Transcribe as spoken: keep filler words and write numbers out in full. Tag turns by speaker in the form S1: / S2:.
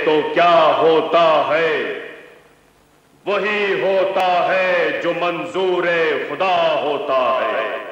S1: तो क्या होता है, वही होता है जो मंजूर खुदा होता है।